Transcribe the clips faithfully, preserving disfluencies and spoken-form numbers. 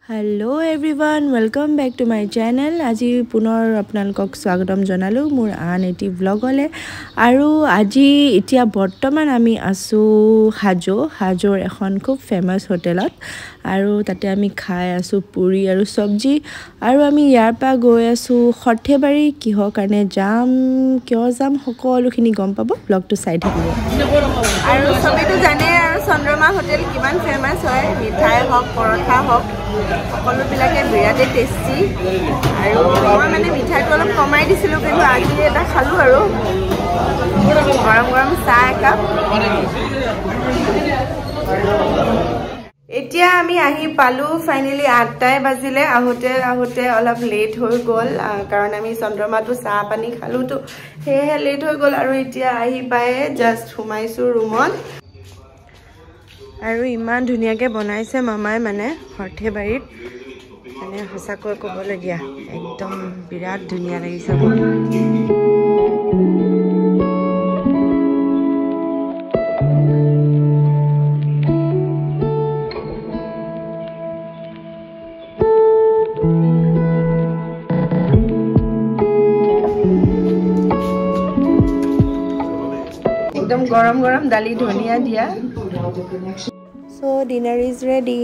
Hello everyone, welcome back to my channel. আজি পুনৰ আপোনালোকক স্বাগতম জনালো মোৰ আন এটি ব্লগলে আৰু আজি এতিয়া বৰ্তমান আমি আছো হাজো হাজোৰ এখন খুব ফেমাস হোটেলত আৰু তাতে আমি খাই আছো পুৰি আৰু সবজি আৰু আমি ইয়াৰ পা গৈ আছো সৰ্থেবাৰী কিহৰ কাৰণে যাম কিয় যাম সকলোখিনি গম পাব ব্লগটো চাই থাকিব আৰু সবেটো জানে আৰু চন্দ্ৰমা হোটেল কিমান ফেমাস হয় মিঠাই হক পৰঠা হক সকলো বিলাকে বিৰাটে টেস্টি আৰু মই মানে মিঠাইটো অলপ কমাই দিছিলো কিন্তু আজি এটা খালো আৰু গৰম গৰম চাহ একাপ এতিয়া আমি আহি পালো ফাইনালি আঠটাই বাজিলে আহোতে আহোতে অলপ লেট হৈ গল কাৰণ আমি চন্দ্ৰমাটো চাহ পানী খালো তো হেহে লেট হৈ গল আৰু এতিয়া আহি পায়ে জাস্ট হুমাইছো ৰুমত আৰু ইমান ধুনিয়াকে বনাইছে মামাই মানে সৰ্থেবাৰীত মানে হসাকৈ কবলগিয়া একদম বিৰাট ধুনিয়া লাগিছে एकदम गरम गरम दाली धनिया दिया so dinner is ready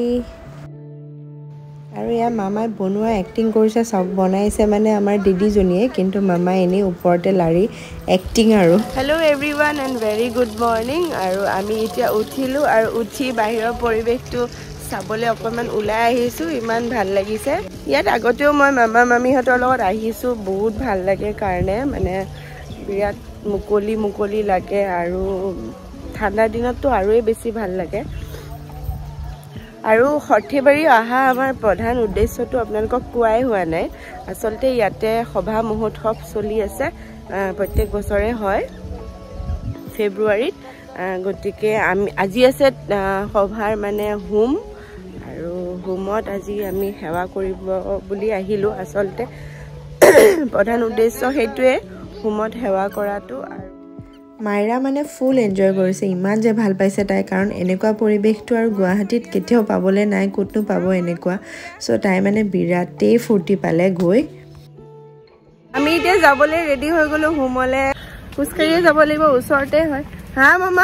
আৰু ইয়া মামাই বনোৱা এক্টিং কৰিছে সব বনাইছে মানে আমাৰ দিদি জনিয়ে কিন্তু মামা এনে ওপৰতে লাৰি এক্টিং আৰু hello everyone and very good morning আৰু আমি এতিয়া উঠিলো আৰু উঠি বাহিৰৰ পৰিবেশটো চাবলে অকমান উলাই আহিছো ইমান ভাল লাগিছে ইয়াত আগতেও মই মামা মামিহঁতৰ লগত আহিছো বহুত ভাল লাগে কাৰণে মানে বিৰাট মুকলি মুকলি লাগে আৰু ঠাণ্ডা দিনতটো আৰুই বেছি ভাল লাগে আৰু সৰ্থেবাৰী আহা আমাৰ প্ৰধান উদ্দেশ্যটো আপোনালোকক কোৱাই হোৱা নাই আসলতে ইয়াতে সভা মহোৎসৱ চলি আছে প্ৰত্যেক বছৰে হয় ফেব্ৰুৱাৰীত গতিকে আমি আজি আছে সভাৰ মানে হোম আৰু হোমত আজি আমি সেৱা কৰিব বুলি আহিলো আসলতে প্ৰধান উদ্দেশ্য হেতুৱে হোমত সেৱা কৰাটো মাইৰা মানে ফুল এনজয় কৰিছে ইমান যে ভাল পাইছে তাই কাৰণ এনেকুৱা পৰিবেশটো আৰু গুৱাহাটীত কেতিয়াও পাবলে নাই কোটনো পাব এনেকুৱা সো তাই মানে বিৰাটেই ফুৰ্তি পালে গৈ আমি এতিয়া যাবলে ৰেডি হৈ গলো হোমলে খুচকাৰিয়ে যাব লাগিব ওচৰতে হয় হা মামা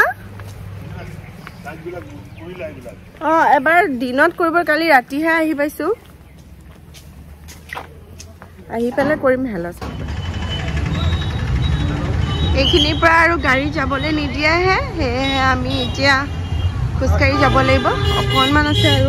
অ এবাৰ দিনত কৰিব কালি ৰাতিহে আহি পাইছো আহি পেলে কৰিম হেলা এইখিনি পৰা আৰু গাড়ী যাবলে নিদিয়া হে হে আমি এতিয়া খুচকাৰি যাব লাগিব অকনমান আছে আৰু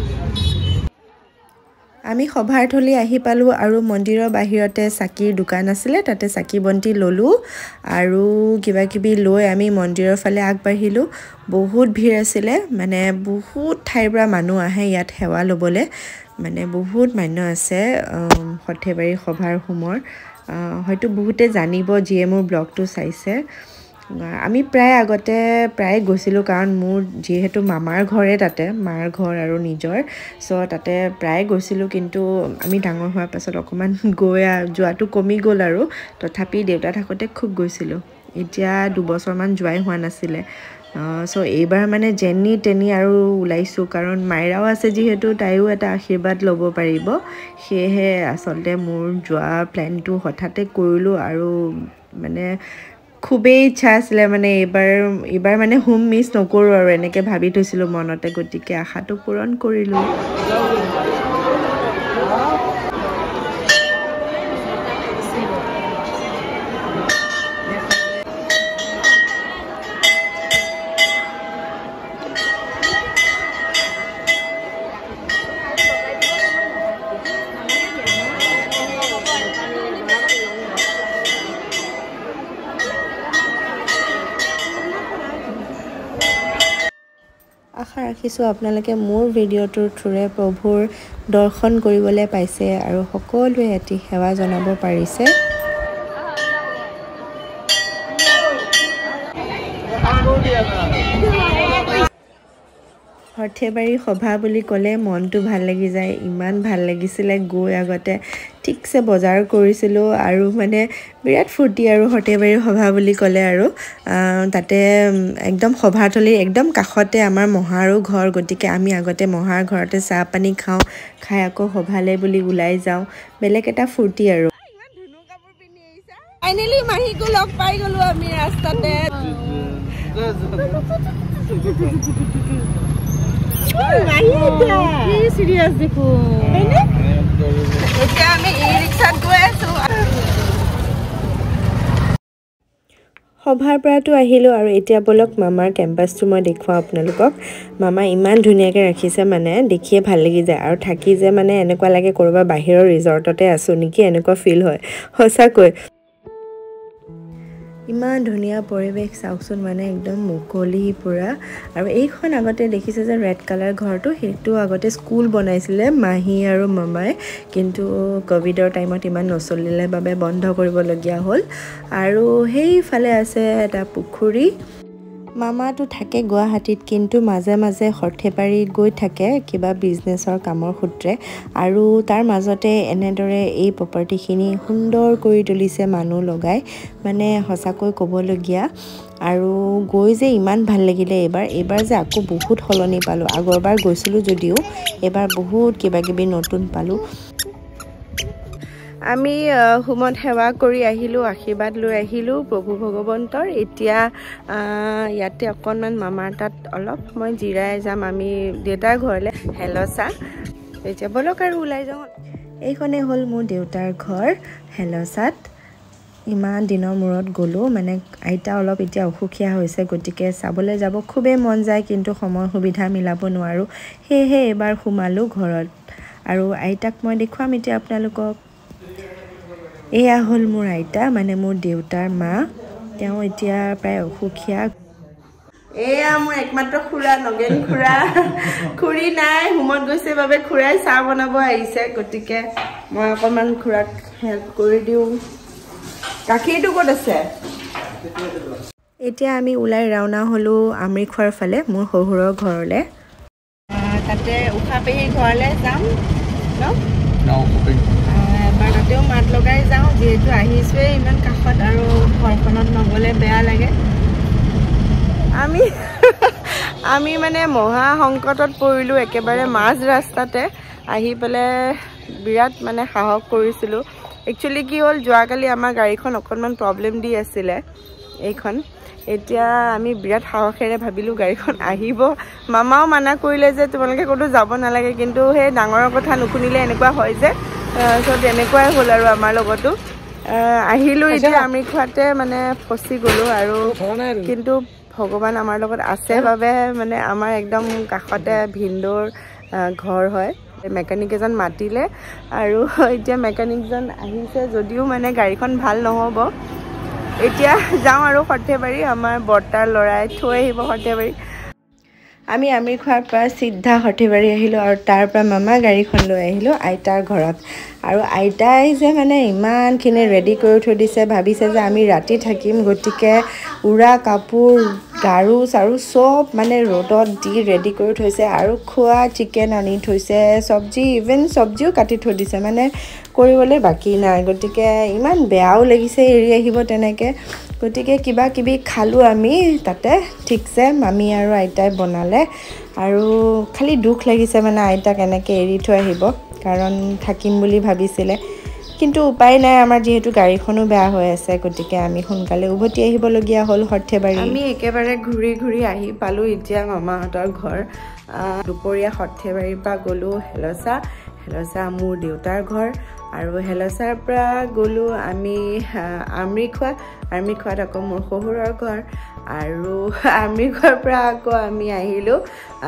আমি সভাৰথলি আহি পালো আৰু মন্দিৰৰ বাহিৰতে চাকিৰ দোকান আছিল তাতে চাকি বন্তি ললো আৰু কিবা কিবি লৈ আমি মন্দিৰৰ ফালে আগবাঢ়িলো বহুত ভিৰ আছিল মানে বহুত ঠাইৰ পৰা মানুহ আহে ইয়াত সেৱা লবলে মানে বহুত মানুহ আছে সৰ্থেবাৰী সভাৰ হোমৰ হয়তো বহুতে জানিব যিয়ে মোৰ ব্লগটো চাইছে আমি প্ৰায় আগতে প্ৰায় গৈছিলো কাৰণ মোৰ যেহেতু মামাৰ ঘৰে তাতে মাৰ ঘৰ আৰু নিজৰ সো তাতে প্ৰায় গৈছিলো কিন্তু আমি ডাঙৰ হোৱাৰ পাছত অকমান গৈ যোৱাটো কমি গল আৰু তথাপি দেউতা থাকতে খুব গৈছিলো এতিয়া দুবছৰ মান যোৱাই হোৱা নাছিলে সো এইবাৰ মানে জেনি টেনি আৰু উলাইছো কাৰণ মাইৰাও আছে যেহেতু তাইও এটা আশীৰ্বাদ ল'ব পাৰিব সেহে আসলতে মোৰ যোৱা প্ল্যানটো হঠাতে কৰিলো আৰু মানে খুবেই ইচ্ছা আছিল মানে এবাৰ এবাৰ মানে হোম মিস নকৰো আৰু এনেকে ভাবি থৈছিলো মনতে গতিকে আশাটো পূৰণ কৰিলো আশা ৰাখিছো আপোনালোকে মোৰ ভিডিঅ'টোৰ থ্ৰুৰে প্ৰভুৰ দৰ্শন কৰিবলৈ পাইছে আৰু সকলোৱে এটি সেৱা জনাব পাৰিছে সৰ্থেবাৰী সভা বুলি ক'লে মনটো ভাল লাগি যায় ইমান ভাল লাগিছিলে গৈ আগতে ঠিকছে বজাৰ কৰিছিলোঁ আৰু মানে বিৰাট ফূৰ্তি আৰু সৰ্থেবাৰী সভা বুলি ক'লে আৰু তাতে একদম সভাথলীৰ একদম কাষতে আমাৰ মহাৰো ঘৰ গতিকে আমি আগতে মহাৰ ঘৰতে চাহ পানী খাওঁ খাই আকৌ সভালে বুলি ওলাই যাওঁ বেলেগ এটা ফূৰ্তি আৰু ইমান ধুনু কাপোৰ পিন্ধি আহিছা ফাইনেলি মাহীকো লগ পাই গ'লো আমি ৰাস্তাতে সিরিয়াস দেখো এতিয়া আমি ই ৰিক্সাত গৈ আছো সভাৰ পৰাটো আহিলোঁ আৰু এতিয়া বলক মামাৰ কেম্পাছটো মই দেখুৱাওঁ আপোনালোকক মামা ইমান ধুনীয়াকৈ ৰাখিছে মানে দেখিয়ে ভাল লাগি যায় আৰু থাকি যে মানে এনেকুৱা লাগে ক'ৰবাত বাহিৰৰ ৰিজৰ্টতে আছোঁ নেকি এনেকুৱা ফিল হয় সঁচাকৈ ইমান ধুনীয়া পৰিৱেশ চাওকচোন মানে একদম মুকলি পুৰা আৰু এইখন আগতে দেখিছে যে ৰেড কালাৰ ঘৰটো সেইটো আগতে স্কুল বনাইছিলে মাহী আৰু মামাই কিন্তু কোভিডৰ টাইমত ইমান নচলিলে বাবে বন্ধ কৰিবলগীয়া হ'ল আৰু সেইফালে আছে এটা পুখুৰী মামাটো থাকে গুৱাহাটীত কিন্তু মাজে মাজে সৰ্থেবাৰী গৈ থাকে কিবা বিজনেছৰ কামৰ সূত্ৰে আৰু তাৰ মাজতে এনেদৰে এই প্ৰপাৰ্টিখিনি সুন্দৰ কৰি তুলিছে মানুহ লগাই মানে সঁচাকৈ ক'বলগীয়া আৰু গৈ যে ইমান ভাল লাগিলে এইবাৰ এইবাৰ যে আকৌ বহুত সলনি পালোঁ আগৰবাৰ গৈছিলোঁ যদিও এইবাৰ বহুত কিবা কিবি নতুন পালোঁ আমি হোমত সেৱা কৰি আহিলোঁ আশীৰ্বাদ লৈ আহিলোঁ প্ৰভু ভগৱন্তৰ এতিয়া ইয়াতে অকণমান মামাৰ তাত অলপ মই জিৰাই যাম আমি দেউতাৰ ঘৰলৈ হেলচা এতিয়া বলক আৰু ওলাই যাওঁ এইখনেই হ'ল মোৰ দেউতাৰ ঘৰ হেলচাত ইমান দিনৰ মূৰত গ'লোঁ মানে আইতা অলপ এতিয়া অসুখীয়া হৈছে গতিকে চাবলৈ যাব খুবেই মন যায় কিন্তু সময় সুবিধা মিলাব নোৱাৰোঁ সেয়েহে এইবাৰ সোমালোঁ ঘৰত আৰু আইতাক মই দেখুৱাম এতিয়া আপোনালোকক এয়া হ'ল মোৰ আইতা মানে মোৰ দেউতাৰ মা তেওঁ এতিয়া প্ৰায় অসুখীয়া এয়া মোৰ একমাত্ৰ খুৰা নগেন খুৰা খুৰী নাই হোমত গৈছে বাবে খুৰাই চাহ বনাব আহিছে গতিকে মই অকণমান খুৰাক হেল্প কৰি দিওঁ গাখীৰটো ক'ত আছে এতিয়া আমি ওলাই ৰাওনা হ'লোঁ আমৰিখোৱাৰ ফালে মোৰ শহুৰৰ ঘৰলৈ তাতে উষা পেহীৰ ঘৰলৈ যাম ন এবাৰ তাতেও মাত লগাই যাওঁ যিহেতু আহিছোৱেই ইমান কাষত আৰু ঘৰখনত নগ'লে বেয়া লাগে আমি আমি মানে মহা সংকটত পৰিলোঁ একেবাৰে মাজ ৰাস্তাতে আহি পেলাই বিৰাট মানে সাহস কৰিছিলোঁ একচুৱেলি কি হ'ল যোৱাকালি আমাৰ গাড়ীখন অকণমান প্ৰব্লেম দি আছিলে এইখন এতিয়া আমি বিৰাট সাহসেৰে ভাবিলোঁ গাড়ীখন আহিব মামাও মানা কৰিলে যে তোমালোকে ক'তো যাব নালাগে কিন্তু সেই ডাঙৰৰ কথা নুশুনিলে এনেকুৱা হয় যে চ' তেনেকুৱাই হ'ল আৰু আমাৰ লগতো আহিলোঁ এতিয়া আমি খোৱাতে মানে ফচি গ'লোঁ আৰু কিন্তু ভগৱান আমাৰ লগত আছে বাবে মানে আমাৰ একদম কাষতে ভিনদৌৰ ঘৰ হয় মেকানিক এজন মাতিলে আৰু এতিয়া মেকানিকজন আহিছে যদিও মানে গাড়ীখন ভাল নহ'ব এতিয়া যাওঁ আৰু সৰ্থেবাৰী আমাৰ বৰ্তাৰ ল'ৰাই থৈ আহিব সৰ্থেবাৰী আমি আমৰিখোৱাৰ পৰা চিধা সৰ্থেবাৰী আহিলোঁ আৰু তাৰ পৰা মামা গাড়ীখন লৈ আহিলোঁ আইতাৰ ঘৰত আৰু আইতাই যে মানে ইমানখিনি ৰেডি কৰি থৈ দিছে ভাবিছে যে আমি ৰাতি থাকিম গতিকে উৰা কাপোৰ গাৰু চাৰু চব মানে ৰ'দত দি ৰেডি কৰি থৈছে আৰু খোৱা চিকেন আনি থৈছে চব্জি ইভেন চব্জিও কাটি থৈ দিছে মানে কৰিবলৈ বাকী নাই গতিকে ইমান বেয়াও লাগিছে এৰি আহিব তেনেকৈ গতিকে কিবা কিবি খালোঁ আমি তাতে ঠিকছে মামী আৰু আইতাই বনালে আৰু খালি দুখ লাগিছে মানে আইতাক এনেকৈ এৰি থৈ আহিব কাৰণ থাকিম বুলি ভাবিছিলে কিন্তু উপায় নাই আমাৰ যিহেতু গাড়ীখনো বেয়া হৈ আছে গতিকে আমি সোনকালে উভতি আহিবলগীয়া হ'ল সৰ্থেবাৰী আমি একেবাৰে ঘূৰি ঘূৰি আহি পালোঁ এতিয়া মামাহঁতৰ ঘৰ দুপৰীয়া সৰ্থেবাৰীৰ পৰা গ'লোঁ হেলচা হেলচা মোৰ দেউতাৰ ঘৰ আৰু হেলচাৰ পৰা গ'লোঁ আমি আমৰিখোৱা আমৰিখোৱাত আকৌ মোৰ শহুৰৰ ঘৰ আৰু আমৰিখোৱাৰ পৰা আকৌ আমি আহিলোঁ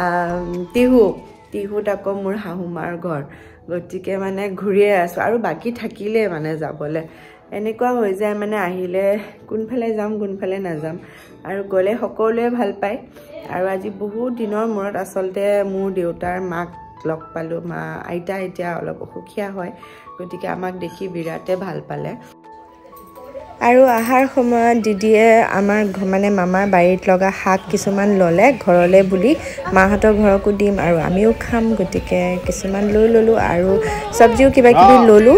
টিহু টিহুত আকৌ মোৰ শাহুমাৰ ঘৰ গতিকে মানে ঘূৰিয়ে আছোঁ আৰু বাকী থাকিলে মানে যাবলৈ এনেকুৱা হৈ যায় মানে আহিলে কোনফালে যাম কোনফালে নাযাম আৰু গ'লে সকলোৱে ভাল পায় আৰু আজি বহুত দিনৰ মূৰত আচলতে মোৰ দেউতাৰ মাক লগ পালোঁ মা আইতা এতিয়া অলপ অসুখীয়া হয় গতিকে আমাক দেখি বিৰাটে ভাল পালে আৰু আহাৰ সময়ত দিদিয়ে আমাৰ মানে মামাৰ বাৰীত লগা শাক কিছুমান ল'লে ঘৰলৈ বুলি মাহঁতৰ ঘৰকো দিম আৰু আমিও খাম গতিকে কিছুমান লৈ ল'লোঁ আৰু চব্জিও কিবা কিবি ল'লোঁ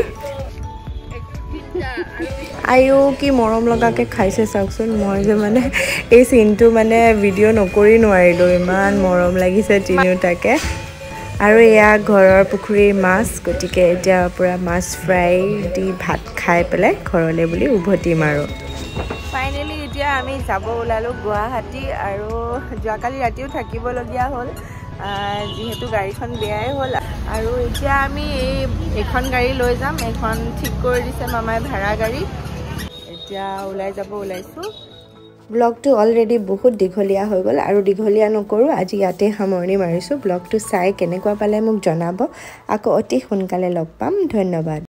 আইও কি মৰম লগাকৈ খাইছে চাওকচোন মই যে মানে এই চিনটো মানে ভিডিঅ' নকৰি নোৱাৰিলোঁ ইমান মৰম লাগিছে তিনিওটাকে আৰু এয়া ঘৰৰ পুখুৰীৰ মাছ গতিকে এতিয়া পুৰা মাছ ফ্ৰাই দি ভাত খাই পেলাই ঘৰলৈ বুলি উভতিম আৰু ফাইনেলি এতিয়া আমি যাব ওলালোঁ গুৱাহাটী আৰু যোৱাকালি ৰাতিও থাকিবলগীয়া হ'ল যিহেতু গাড়ীখন বেয়াই হ'ল আৰু এতিয়া আমি এই এখন গাড়ী লৈ যাম এখন ঠিক কৰি দিছে মামাই ভাড়া গাড়ী এতিয়া ওলাই যাব ওলাইছোঁ ব্লগটো অলৰেডি বহুত দীঘলীয়া হৈ গ'ল আৰু দীঘলীয়া নকৰোঁ আজি ইয়াতে সামৰণি মাৰিছোঁ ব্লগটো চাই কেনেকুৱা পালে মোক জনাব আকৌ অতি সোনকালে লগ পাম ধন্যবাদ